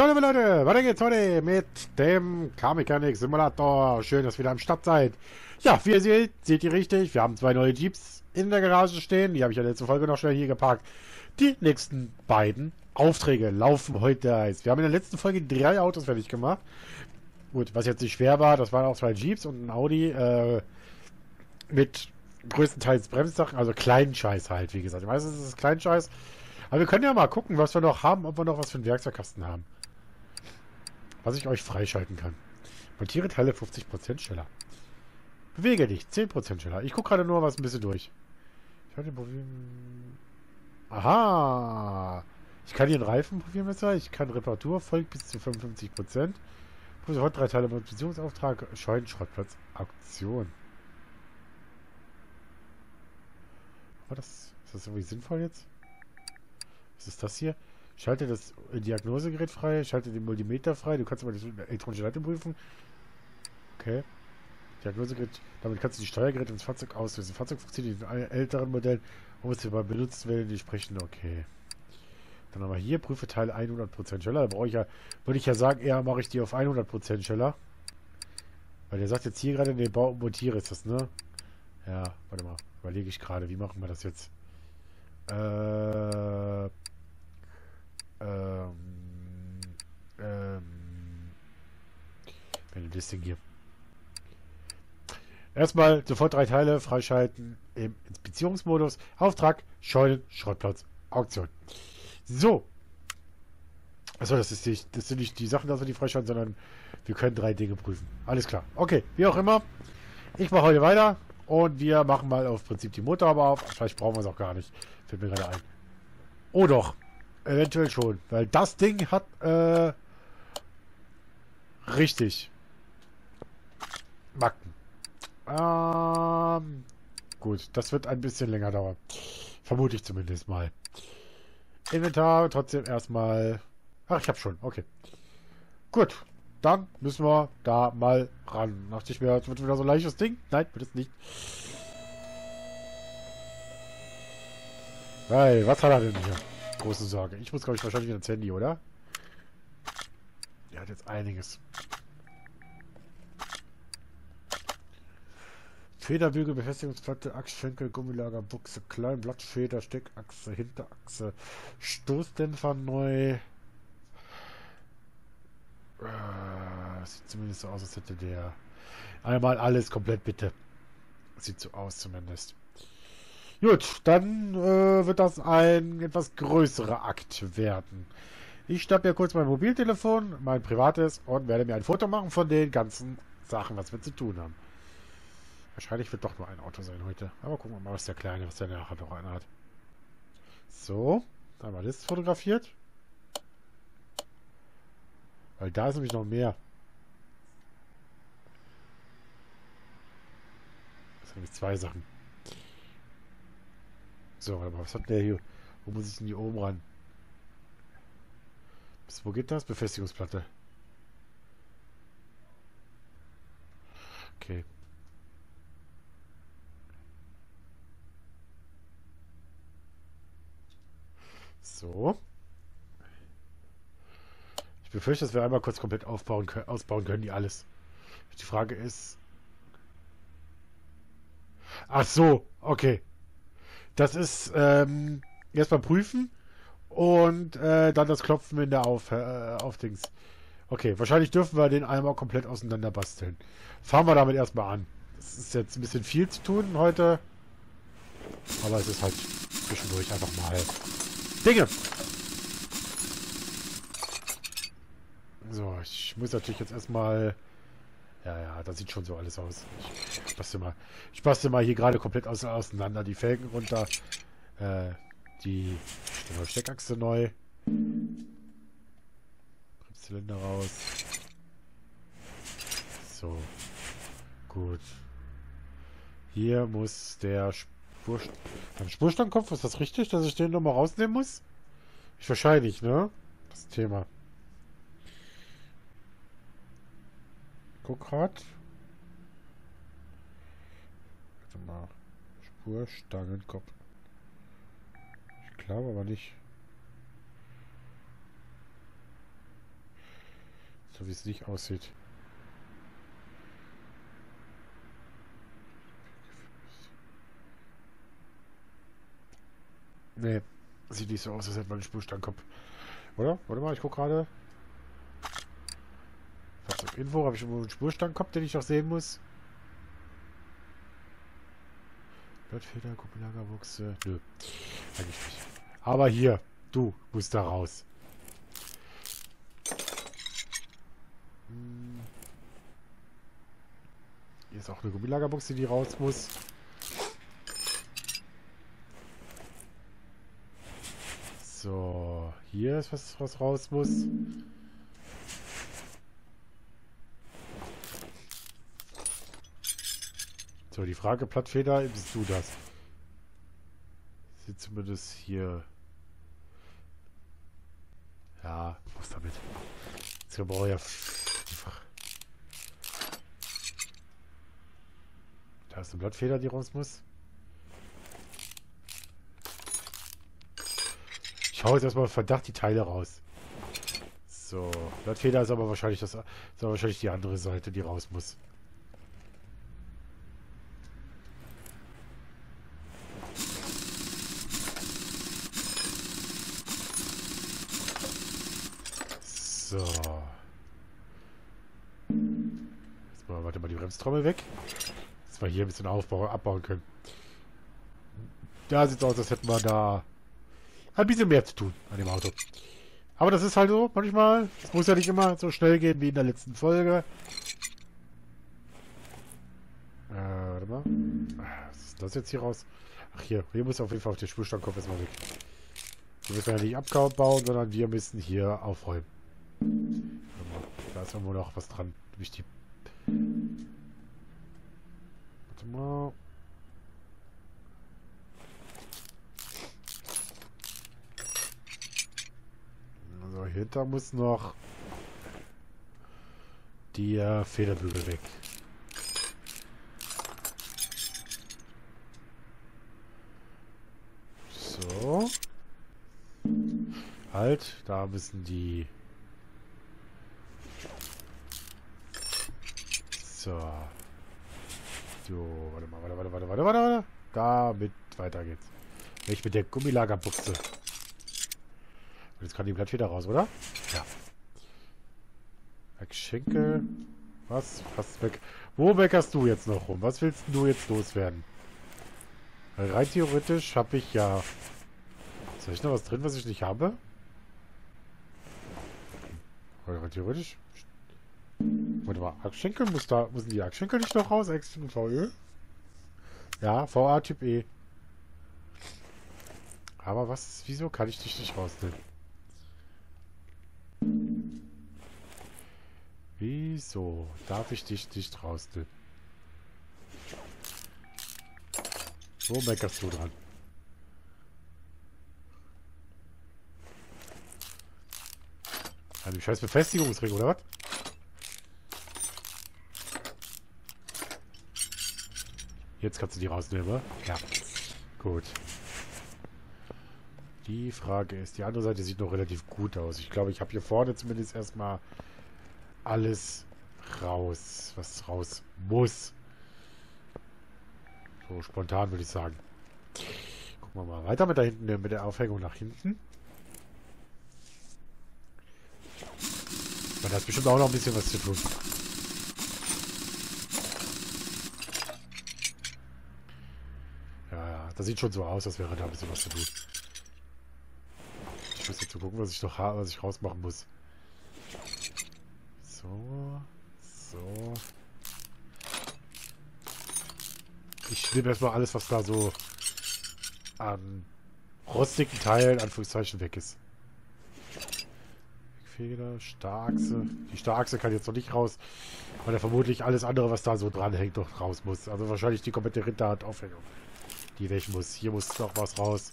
So, liebe Leute, weiter geht's heute mit dem Car Mechanic Simulator. Schön, dass ihr wieder am Start seid. Ja, wie ihr seht ihr richtig, wir haben zwei neue Jeeps in der Garage stehen. Die habe ich ja letzte Folge noch schnell hier geparkt. Die nächsten beiden Aufträge laufen heute heiß. Wir haben in der letzten Folge 3 Autos fertig gemacht. Gut, was jetzt nicht schwer war, das waren auch 2 Jeeps und ein Audi mit größtenteils Bremssachen, also kleinen Scheiß halt, wie gesagt. Meistens ist es Kleinscheiß. Aber wir können ja mal gucken, was wir noch haben, ob wir noch was für einen Werkzeugkasten haben. Was ich euch freischalten kann. Montiere Teile 50% schneller. Bewege dich 10% schneller. Ich gucke gerade nur was ein bisschen durch. Ich hatte Problem. Aha! Ich kann hier einen Reifen Profilmesser. Ich kann Reparatur folgt bis zu 55%. Prüfe sofort 3 Teile Beziehungsauftrag. Scheunenschrottplatz. Auktion. War das? Ist das irgendwie sinnvoll jetzt? Was ist das hier? Schalte das Diagnosegerät frei, schalte den Multimeter frei, du kannst aber die elektronische Leitung prüfen. Okay. Diagnosegerät, damit kannst du die Steuergeräte ins Fahrzeug auslösen. Das Fahrzeug funktioniert in älteren Modellen, muss sie mal benutzt werden, die sprechen. Okay. Dann haben wir hier, prüfe Teil 100% schneller. Da brauche ich ja, würde ich ja sagen, eher mache ich die auf 100% schneller. Weil der sagt jetzt hier gerade, ne, Bau und Montiere ist das, ne? Ja, warte mal, überlege ich gerade, wie machen wir das jetzt? Wenn du das Ding hier. Erstmal sofort 3 Teile freischalten im Inspizierungsmodus. Auftrag, Scheunen, Schrottplatz, Auktion. So. Achso, das sind nicht die Sachen, dass wir die freischalten, sondern wir können 3 Dinge prüfen. Alles klar. Okay, wie auch immer. Ich mache heute weiter und wir machen mal auf Prinzip die Motorhaube auf. Vielleicht brauchen wir es auch gar nicht. Fällt mir gerade ein. Oh doch. Eventuell schon. Weil das Ding hat richtig Macken. Gut, das wird ein bisschen länger dauern. Vermute ich zumindest mal. Inventar trotzdem erstmal. Ach, ich hab schon. Okay. Gut. Dann müssen wir da mal ran. Dachte ich mir, es wird wieder so ein leichtes Ding. Nein, wird es nicht. Weil, was hat er denn hier? Große Sorge. Ich muss, glaube ich, wahrscheinlich wieder ins Handy, oder? Der hat jetzt einiges. Federbügel, Befestigungsplatte, Achsschenkel, Gummilager, Buchse, Kleinblattfeder, Steckachse, Hinterachse, Stoßdämpfer neu. Sieht zumindest so aus, als hätte der einmal alles komplett, bitte. Sieht so aus zumindest. Gut, dann wird das ein etwas größerer Akt werden. Ich schnappe ja kurz mein Mobiltelefon, mein privates, und werde mir ein Foto machen von den ganzen Sachen, was wir zu tun haben. Wahrscheinlich wird doch nur ein Auto sein heute. Aber gucken wir mal, was der Kleine, was der nachher noch einer hat. So, dann haben wir das fotografiert. Weil da ist nämlich noch mehr. Das sind nämlich 2 Sachen. So, warte mal, was hat der hier? Wo muss ich denn hier oben ran? Wo geht das? Befestigungsplatte. Okay. So. Ich befürchte, dass wir einmal kurz komplett ausbauen können, die alles. Die Frage ist... Ach so, okay. Das ist erstmal prüfen und dann das Klopfen in der Aufdings. Okay, wahrscheinlich dürfen wir den einmal komplett auseinander basteln. Fangen wir damit erstmal an. Das ist jetzt ein bisschen viel zu tun heute. Aber es ist halt zwischendurch einfach mal Dinge. So, ich muss natürlich jetzt erstmal... Ja, das sieht schon so alles aus. Ich bastel mal hier gerade komplett auseinander. Die Felgen runter. Die Steckachse neu. Bremszylinder raus. So. Gut. Hier muss der Spurstandkopf, ist das richtig, dass ich den nochmal rausnehmen muss? Ich wahrscheinlich, ne? Das Thema. Guck grad. Warte mal. Spurstangenkopf. Ich glaube aber nicht. So wie es nicht aussieht. Nee, sieht nicht so aus, als hätte man einen Spurstandkopf. Oder? Warte mal, ich gucke gerade. Info, habe ich irgendwo einen Spurstandkopf, den ich auch sehen muss? Blattfeder, Kuppellagerbuchse. Nö, eigentlich nicht. Aber hier, du musst da raus. Hier ist auch eine Gummilagerbuchse, die raus muss. So, hier ist was raus muss. So, die Frage, Plattfeder, bist du das? Sieht zumindest hier. Ja, was damit? Jetzt brauche ich ja einfach. Da ist eine Blattfeder, die raus muss. Ich hau jetzt erstmal Verdacht die Teile raus. So, Blattfeder ist aber wahrscheinlich die andere Seite, die raus muss. So. Jetzt mal, warte mal, die Bremstrommel weg. Dass wir hier ein bisschen abbauen können. Da sieht es aus, als hätten wir da ein bisschen mehr zu tun an dem Auto. Aber das ist halt so, manchmal. Es muss ja nicht immer so schnell gehen wie in der letzten Folge. Warte mal. Was ist das jetzt hier raus? Ach hier muss auf jeden Fall auf den Spurstandkopf erstmal weg. Hier müssen wir ja nicht abbauen, sondern wir müssen hier aufräumen. Da ist irgendwo noch was dran. Wichtig. Warte mal. Also hinter muss noch die Federbügel weg. So. Halt, da müssen die... So. So, warte. Damit weiter geht's. Nicht mit der Gummilagerbuchse. Und jetzt kann die Blattfeder raus, oder? Ja. Schenkel. Was? Was weg? Wo meckerst du jetzt noch rum? Was willst du jetzt loswerden? Weil rein theoretisch habe ich ja... Ist da nicht noch was drin, was ich nicht habe? Weil rein theoretisch... Warte mal, Achsschenkel müssen die Achsschenkel nicht noch raus? Achsschenkel VE? Ja, VA Typ E. Aber wieso kann ich dich nicht rausnehmen? Wieso darf ich dich nicht rausnehmen? Wo meckerst du dran? An dem scheiß Befestigungsring, oder was? Jetzt kannst du die rausnehmen, oder? Ja. Gut. Die Frage ist, die andere Seite sieht noch relativ gut aus. Ich glaube, ich habe hier vorne zumindest erstmal alles raus, was raus muss. So spontan würde ich sagen. Gucken wir mal weiter mit da hinten, mit der Aufhängung nach hinten. Man hat bestimmt auch noch ein bisschen was zu tun. Ja, das sieht schon so aus, als wäre da ein bisschen was zu tun. Ich muss jetzt so gucken, was ich rausmachen muss. So. Ich nehme erstmal alles, was da so an rostigen Teilen, Anführungszeichen, weg ist. Feder, Starrachse. Die Starrachse kann jetzt noch nicht raus, weil er vermutlich alles andere, was da so dran hängt, noch raus muss. Also wahrscheinlich die komplette Rinderhandaufhängung, die weg muss. Hier muss noch was raus.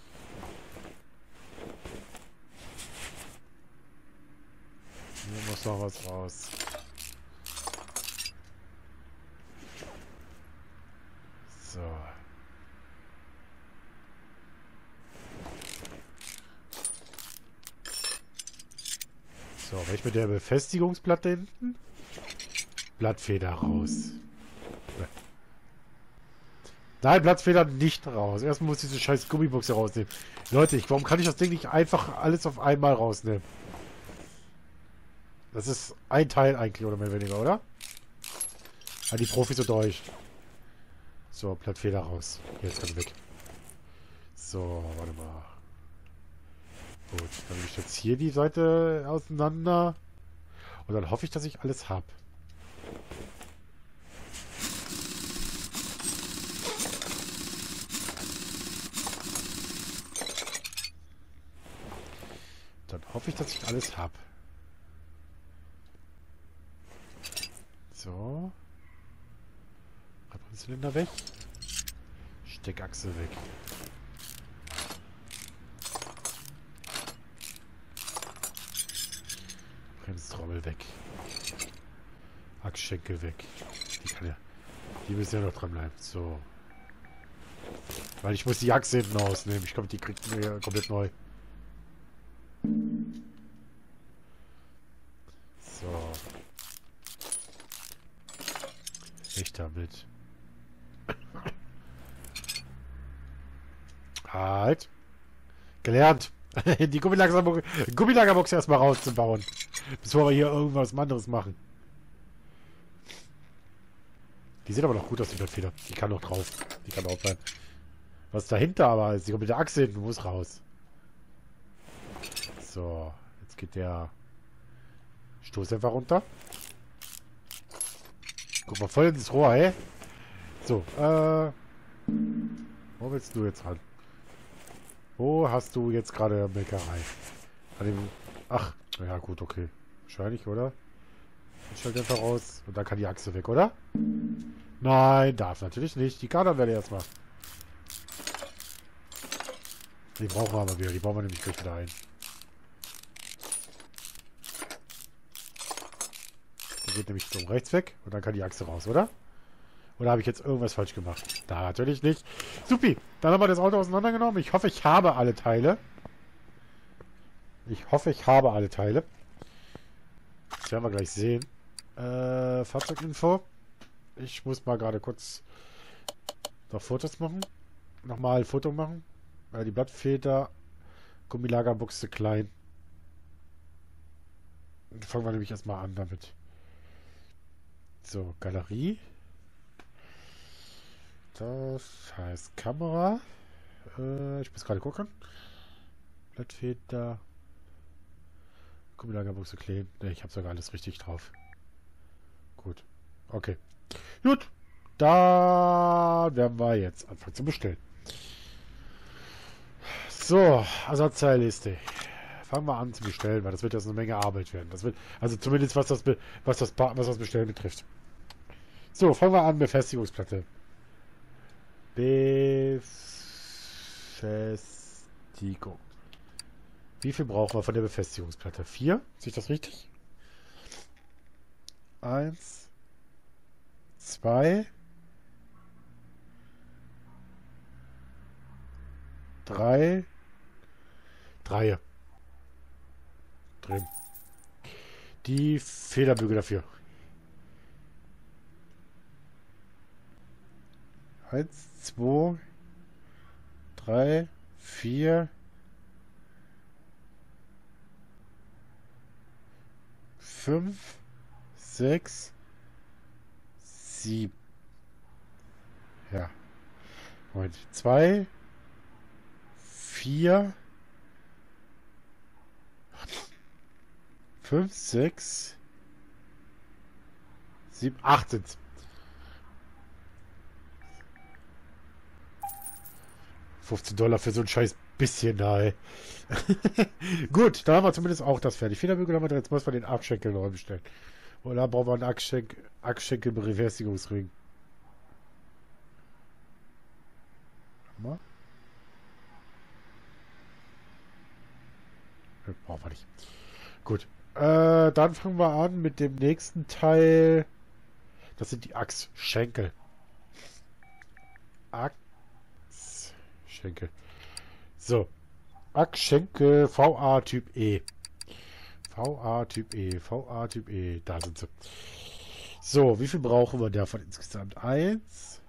Hier muss noch was raus. So. So, wenn ich mit der Befestigungsplatte hinten. Blattfeder raus. Nein, Blattfeder nicht raus. Erstmal muss ich diese scheiß Gummibox hier rausnehmen. Leute, warum kann ich das Ding nicht einfach alles auf einmal rausnehmen? Das ist ein Teil eigentlich, oder mehr oder weniger, oder? Ah, die Profis unter euch. So, Blattfeder raus. Jetzt kann ich weg. So, warte mal. Gut, dann nehme ich jetzt hier die Seite auseinander. Und dann hoffe ich, dass ich alles habe. Dann hoffe ich, dass ich alles habe. So. Zylinder weg. Steckachse weg. Bremstrommel weg. Achsschenkel weg. Die müssen ja noch dran bleiben. So. Weil ich muss die Achse hinten ausnehmen. Ich glaube, die kriegt mir komplett neu. So. Nicht damit. Halt. Gelernt. Die Gummilagerbox erstmal rauszubauen. Bevor wir hier irgendwas anderes machen. Die sieht aber noch gut aus, die Blattfeder. Die kann noch drauf. Die kann drauf bleiben. Was dahinter aber ist, die komplette Achse hinten muss raus. So. Jetzt geht der Stoßdämpfer runter. Guck mal, voll ins Rohr, ey. So, wo willst du jetzt ran? Wo hast du jetzt gerade Bäckerei? Ach, ja gut, okay. Wahrscheinlich, oder? Ich schalte einfach raus und dann kann die Achse weg, oder? Nein, darf natürlich nicht. Die Kardanwelle erstmal. Die brauchen wir aber wieder. Die bauen wir nämlich gleich wieder ein. Die geht nämlich so rechts weg und dann kann die Achse raus, oder? Oder habe ich jetzt irgendwas falsch gemacht? Da natürlich nicht. Supi, dann haben wir das Auto auseinandergenommen. Ich hoffe, ich habe alle Teile. Das werden wir gleich sehen. Fahrzeuginfo. Ich muss mal gerade kurz noch Fotos machen. Nochmal ein Foto machen. Die Blattfeder, Gummilagerbuchse klein. Fangen wir nämlich erstmal an damit. So, Galerie. Das heißt Kamera. Ich muss gerade gucken. Blattfeder. Gummilagerbuchse klein. Ne, ich habe sogar alles richtig drauf. Gut. Okay. Gut. Da werden wir jetzt anfangen zu bestellen. So, Ersatzteilliste. Fangen wir an zu bestellen, weil das wird jetzt eine Menge Arbeit werden. Das wird, also zumindest was das Bestellen betrifft. So, fangen wir an. Befestigungsplatte. Befestigung. Wie viel brauchen wir von der Befestigungsplatte? 4? Sehe ich das richtig? 1, 2, 3. 3. Drin. Die Federbügel dafür. 1, 2, 3, 4, 5, 6, 7. Ja. Moment. 2, 4, 5, 6, 7, 8 sind's. 15 $ für so ein scheiß bisschen nahe. Gut, da haben wir zumindest auch das fertig. Federbügel haben wir, jetzt muss man den Achsschenkel neu bestellen. Oder brauchen wir einen Achsschenkel-Befestigungsring. Mal. Brauchen wir nicht. Gut. Dann fangen wir an mit dem nächsten Teil. Das sind die Achsschenkel. Achsschenkel. So. Achsschenkel VA Typ E. VA Typ E, VA Typ E, da sind sie. So, wie viel brauchen wir davon insgesamt? Eins.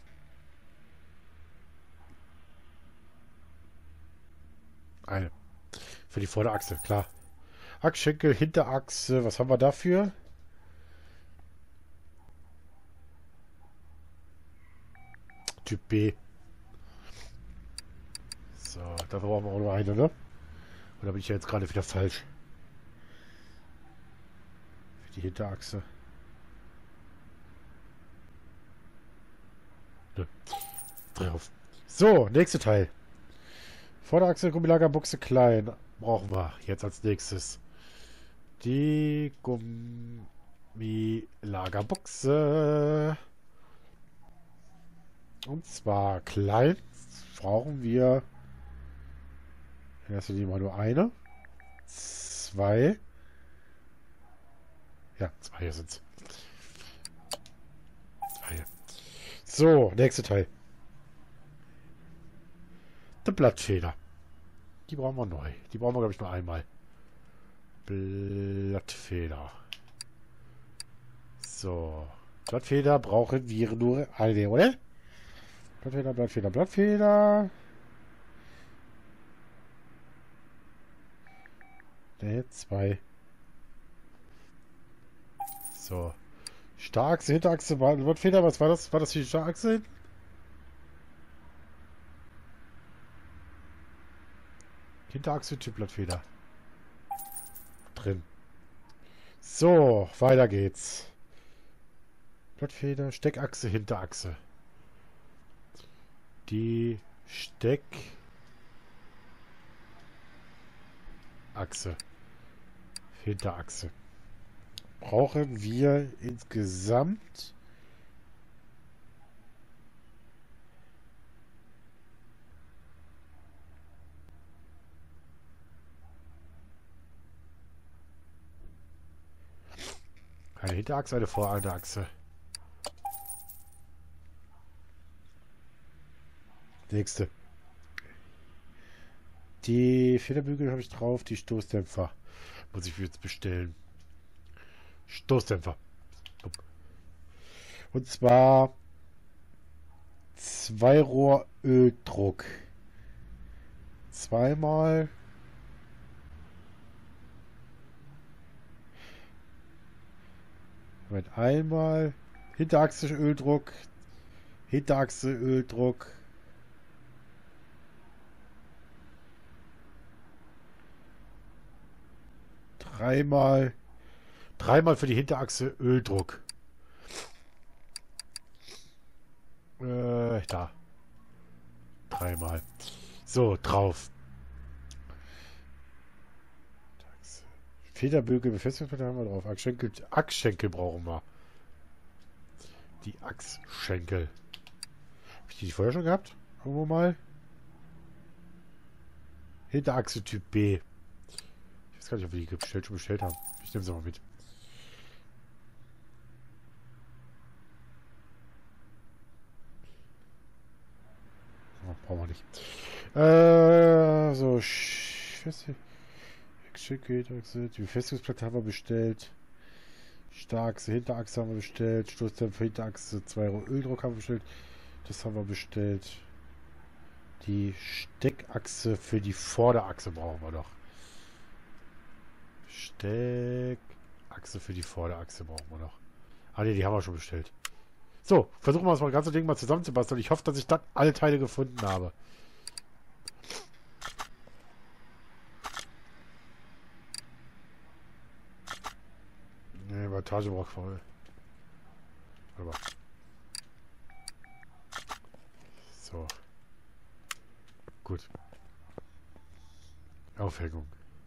Eine. Für die Vorderachse, klar. Achsschenkel, Hinterachse, was haben wir dafür? Typ B. So, dafür brauchen wir auch nur eine, ne? Oder bin ich ja jetzt gerade wieder falsch? Für die Hinterachse. Ne. Drauf. So, nächste Teil. Vorderachse, Gummilagerbuchse klein. Brauchen wir jetzt als nächstes. Die Gummilagerbuchse. Und zwar klein brauchen wir. Erst die mal nur eine. Zwei. Ja, zwei sind es. Zwei. So, nächste Teil. Die Blattfeder. Die brauchen wir neu. Die brauchen wir, glaube ich, nur einmal. Blattfeder. So. Blattfeder brauchen wir nur eine, oder? Blattfeder, Blattfeder, Blattfeder. Ne, zwei. So. Starrachse, Hinterachse, Blattfeder. Was war das? War das die Starrachse? Hinterachse, Typ Blattfeder. Drin. So, weiter geht's. Blattfeder, Steckachse, Hinterachse. Die Steckachse, Hinterachse. Brauchen wir insgesamt eine Hinterachse, eine Vorderachse. Nächste. Die Federbügel habe ich drauf, die Stoßdämpfer. Muss ich jetzt bestellen. Stoßdämpfer. Und zwar Zweirohr Öldruck. Zweimal. Moment, einmal. Hinterachse Öldruck. Hinterachse Öldruck. Dreimal für die Hinterachse Öldruck. Da. Dreimal. So, drauf. Federbügel, Befestigungsplatte haben wir drauf. Achsschenkel brauchen wir. Die Achsschenkel. Habe ich die vorher schon gehabt? Irgendwo mal. Hinterachse Typ B. Ich weiß gar nicht, ob wir die schon bestellt haben. Ich nehme sie mal mit. Oh, brauchen wir nicht. So. Die Befestigungsplatte haben wir bestellt. Starrachse, Hinterachse haben wir bestellt. Stoßdämpfer, Hinterachse, 2 Öldruck haben wir bestellt. Das haben wir bestellt. Die Steckachse für die Vorderachse brauchen wir noch. Steckachse für die Vorderachse brauchen wir noch. Ah ne, die haben wir schon bestellt. So, versuchen wir das ganze Ding mal zusammenzubasteln. Ich hoffe, dass ich dann alle Teile gefunden habe. Ne, Montage braucht voll. Warte mal. So. Gut. Aufhängung.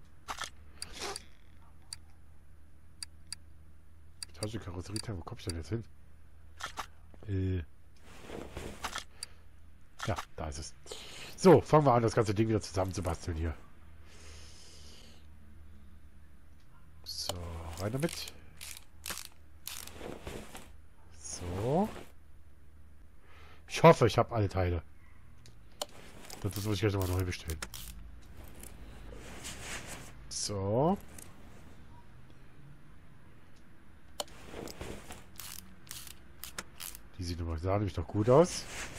Montage, Karosserieteil, wo komme ich denn jetzt hin? Ja, da ist es. So, fangen wir an, das ganze Ding wieder zusammenzubasteln hier. So, rein damit. So. Ich hoffe, ich habe alle Teile. Das muss ich gleich nochmal neu bestellen. So. Die sah nämlich doch gut aus.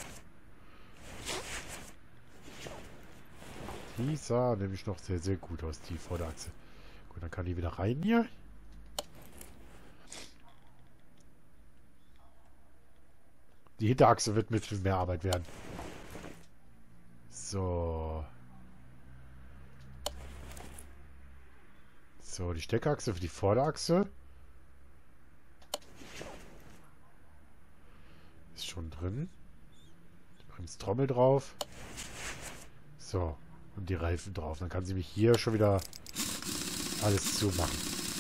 Die sah nämlich noch sehr, sehr gut aus, die Vorderachse. Gut, dann kann die wieder rein hier. Die Hinterachse wird mit viel mehr Arbeit werden. So. So, die Steckachse für die Vorderachse. Ist schon drin. Bremstrommel drauf. So. Und die Reifen drauf. Dann kann sie mich hier schon wieder alles zumachen.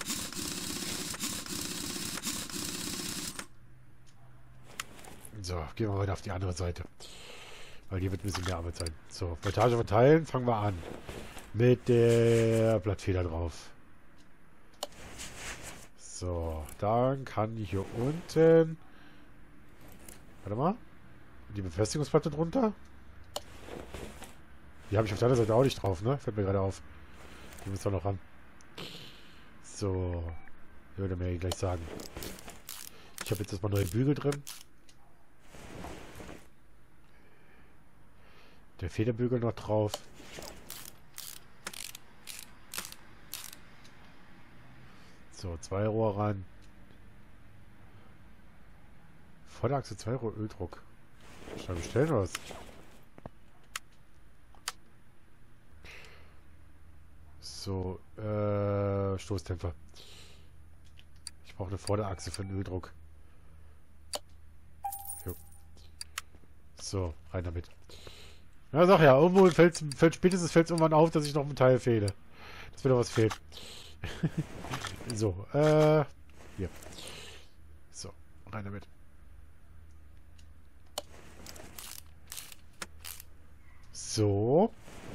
So, gehen wir weiter auf die andere Seite. Weil hier wird ein bisschen mehr Arbeit sein. So, Montage verteilen, fangen wir an. Mit der Blattfeder drauf. So, dann kann ich hier unten... Warte mal. Die Befestigungsplatte drunter. Die habe ich auf der anderen Seite auch nicht drauf, ne? Fällt mir gerade auf. Die müssen wir noch ran. So. Würde mir gleich sagen. Ich habe jetzt erstmal neue Bügel drin. Der Federbügel noch drauf. So, 2 Rohr ran. Vorderachse 2 Rohr Öldruck. Schnell bestellen oder was? So, Stoßdämpfer. Ich brauche eine Vorderachse für den Öldruck. Jo. So, rein damit. Ja, sag ja, irgendwo fällt spätestens irgendwann auf, dass ich noch ein Teil fehle. Dass mir noch was fehlt. So, hier. So, rein damit. So.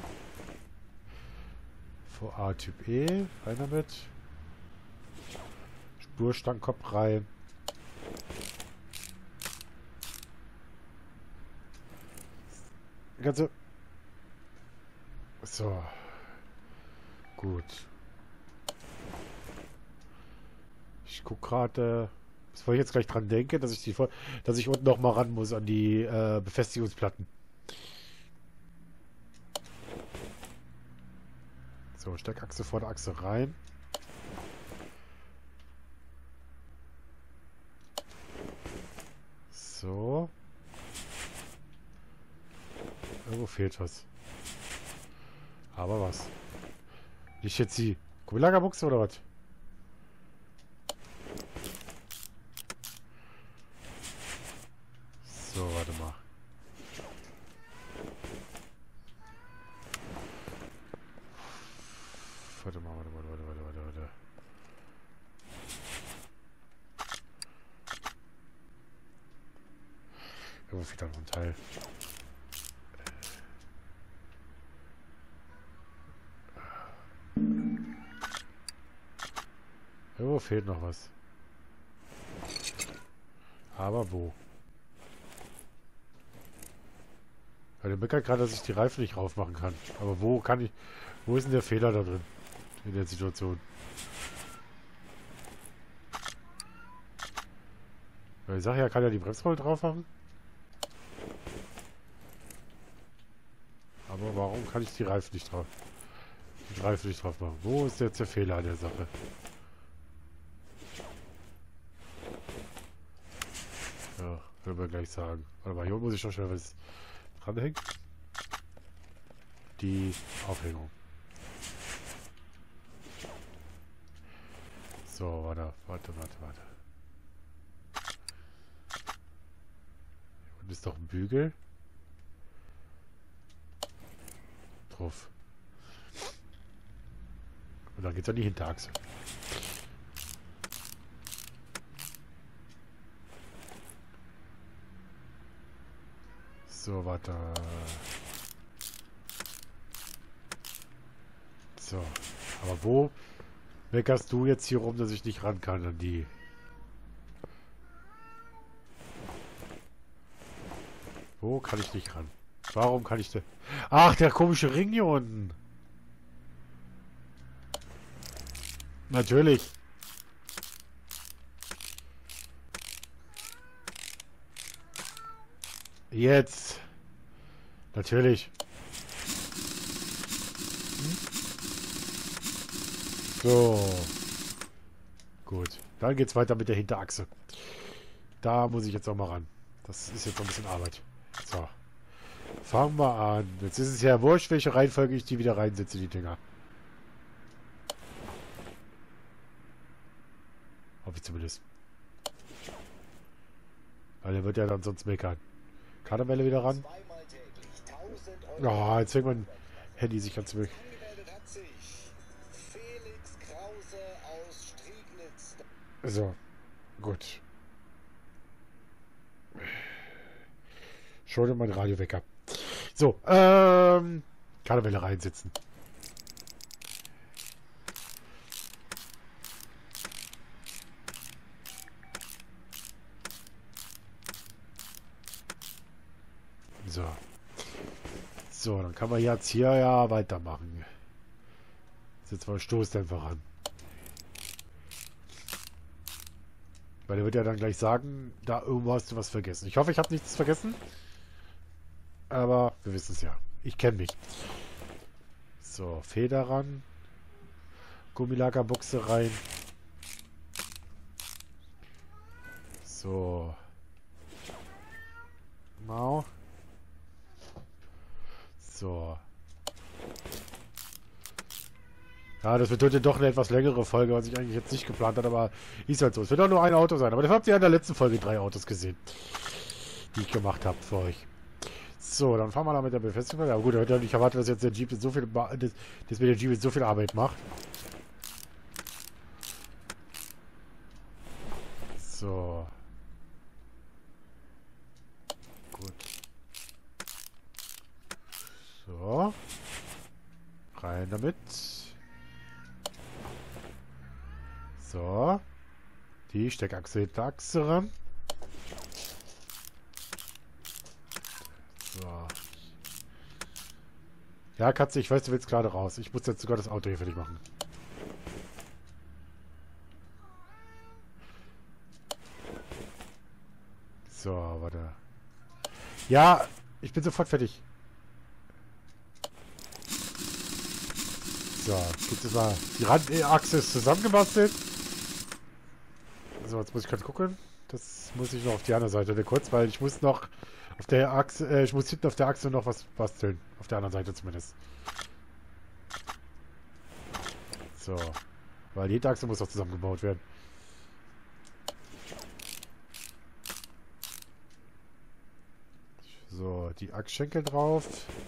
VA Typ E, rein damit. Spurstangkopf rein. Ganze. So. Gut. Ich guck gerade, bevor ich jetzt gleich dran denke, dass ich unten noch mal ran muss an die Befestigungsplatten. So, Steckachse, Vorderachse rein. So. Irgendwo fehlt was. Aber was? Nicht jetzt die Kugellagerbuchse oder was? So, warte mal. Warte mal. Irgendwo fehlt da noch ein Teil. Irgendwo fehlt noch was. Aber wo? Weil der meckert gerade, dass ich die Reifen nicht raufmachen kann. Aber wo kann ich... Wo ist denn der Fehler da drin? In der Situation. Weil ich sage ja, kann ja die Bremsrolle drauf machen. Aber warum kann ich die Reifen nicht drauf? Die Reifen nicht drauf machen. Wo ist jetzt der Fehler an der Sache? Ja, können wir gleich sagen. Warte mal, hier muss ich noch schnell was dranhängen. Die Aufhängung. So, warte. Hier unten ist doch ein Bügel. Drauf. Und dann geht's an die Hinterachse. So, warte. So. Aber wo meckerst du jetzt hier rum, dass ich nicht ran kann an die? Wo kann ich nicht ran? Warum kann ich da... Ach, der komische Ring hier unten. Natürlich. Jetzt. Natürlich. So. Gut. Dann geht's weiter mit der Hinterachse. Da muss ich jetzt auch mal ran. Das ist jetzt noch ein bisschen Arbeit. So. Fangen wir an. Jetzt ist es ja wurscht, welche Reihenfolge ich die wieder reinsetze, die Dinger. Hoffe ich zumindest. Weil er wird ja dann sonst meckern. Kartenwelle wieder ran. Ja, jetzt fängt mein Handy sich ganz weg. So, gut. Schon mein Radiowecker. So, Kartenwelle reinsetzen. So. So, dann kann man jetzt hier ja weitermachen. Jetzt mal Stoßdämpfer ran. Weil der wird ja dann gleich sagen, da irgendwo hast du was vergessen. Ich hoffe, ich habe nichts vergessen. Aber wir wissen es ja. Ich kenne mich. So, Feder ran. Gummilagerbuchse rein. So. Mau. So. Ja, das wird heute doch eine etwas längere Folge, was ich eigentlich jetzt nicht geplant hatte, aber ist halt so. Es wird auch nur ein Auto sein. Aber dafür habt ihr ja in der letzten Folge 3 Autos gesehen, die ich gemacht habe für euch. So, dann fahren wir da mit der Befestigung. Ja gut, ich erwarte, dass jetzt der Jeep so viel, dass mir der Jeep jetzt so viel Arbeit macht. So. Gut. So. Rein damit. So. Die Steckachse hinter Achse ran. So. Ja, Katze, ich weiß, du willst gerade raus. Ich muss jetzt sogar das Auto hier fertig machen. So, warte. Ja, ich bin sofort fertig. So, gibt es mal. Die Randachse ist zusammengebastelt. So, jetzt muss ich kurz gucken. Das muss ich noch auf die andere Seite kurz, weil ich muss noch auf der Achse, ich muss hinten auf der Achse noch was basteln. Auf der anderen Seite zumindest. So. Weil die Achse muss auch zusammengebaut werden. So, die Achsschenkel drauf.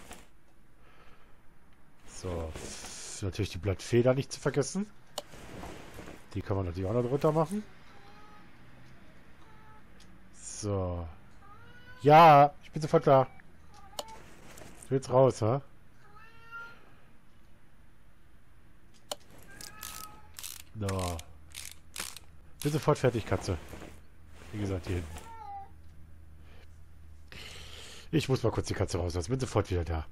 So. Natürlich die Blattfeder nicht zu vergessen. Die kann man natürlich auch noch drunter machen. So. Ja, ich bin sofort da. Ich will jetzt raus, ha? No. Bin sofort fertig, Katze. Wie gesagt, hier hinten. Ich muss mal kurz die Katze rauslassen. Bin sofort wieder da.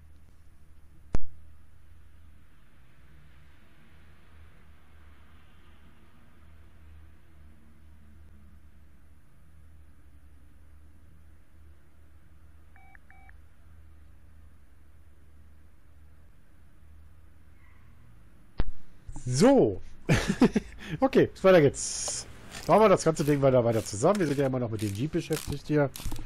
So. Okay, weiter geht's. Machen wir das ganze Ding weiter zusammen. Wir sind ja immer noch mit dem Jeep beschäftigt hier.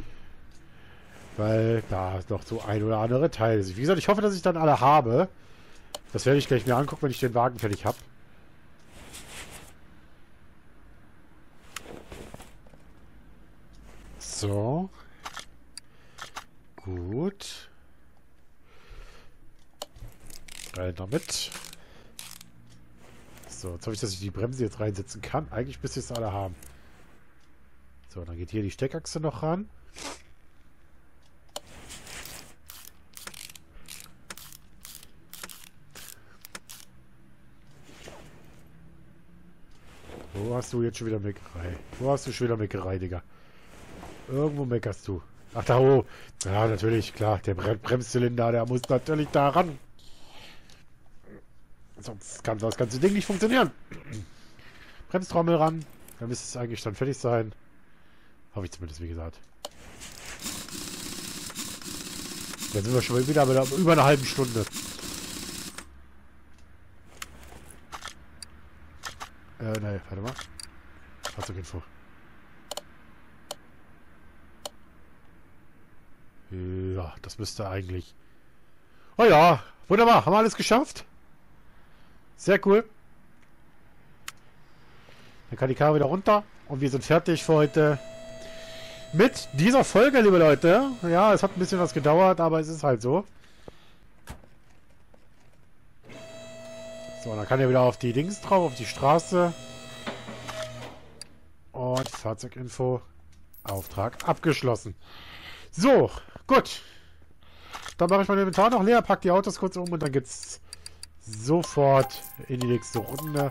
Weil da noch so ein oder andere Teil ist. Wie gesagt, ich hoffe, dass ich dann alle habe. Das werde ich gleich mir angucken, wenn ich den Wagen fertig habe. So. Gut. Rein damit. So, jetzt hoffe ich, dass ich die Bremse jetzt reinsetzen kann. Eigentlich müsste ich es alle haben. So, dann geht hier die Steckachse noch ran. Wo hast du jetzt schon wieder Meckerei? Wo hast du schon wieder Meckerei, Digga? Irgendwo meckerst du. Ach, da hoch. Ja, natürlich, klar. Der Bremszylinder, der muss natürlich da ran. Sonst kann das ganze Ding nicht funktionieren. Bremstrommel ran. Dann müsste es eigentlich dann fertig sein. Hoffe ich zumindest, wie gesagt. Jetzt sind wir schon wieder bei über einer halben Stunde. Ne, warte mal. Fahrzeuginfo. Ja, das müsste eigentlich... Oh ja, wunderbar. Haben wir alles geschafft? Sehr cool. Dann kann die Karre wieder runter. Und wir sind fertig für heute mit dieser Folge, liebe Leute. Ja, es hat ein bisschen was gedauert, aber es ist halt so. So, dann kann er wieder auf die Dings drauf, auf die Straße. Und Fahrzeuginfo. Auftrag abgeschlossen. So, gut. Dann mache ich mein Inventar noch leer, pack die Autos kurz um und dann geht's sofort in die nächste Runde.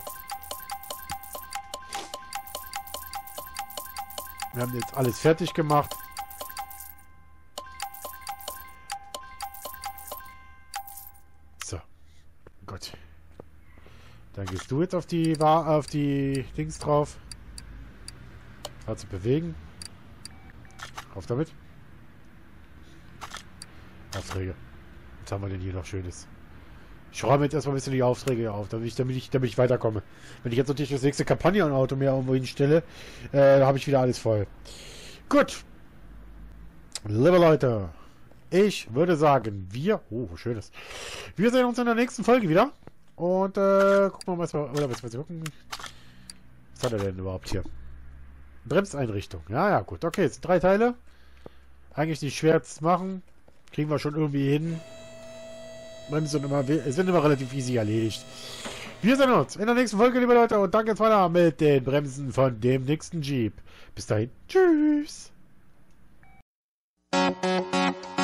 Wir haben jetzt alles fertig gemacht. So, gut. Dann gehst du jetzt auf die Dings drauf. Fahrzeug bewegen. Auf damit. Aufträge. Was haben wir denn hier noch Schönes? Ich räume jetzt erstmal ein bisschen die Aufträge auf, damit ich weiterkomme. Wenn ich jetzt natürlich das nächste Kampagnenauto mehr irgendwo hinstelle, habe ich wieder alles voll. Gut. Liebe Leute, ich würde sagen, oh, schönes. Wir sehen uns in der nächsten Folge wieder. Und gucken wir mal, was wir gucken. Was hat er denn überhaupt hier? Bremseinrichtung. Ja, gut. Okay, jetzt 3 Teile. Eigentlich nicht schwer zu machen. Kriegen wir schon irgendwie hin. Bremsen sind immer relativ easy erledigt. Wir sehen uns in der nächsten Folge, liebe Leute. Und dann geht's weiter mit den Bremsen von dem nächsten Jeep. Bis dahin. Tschüss.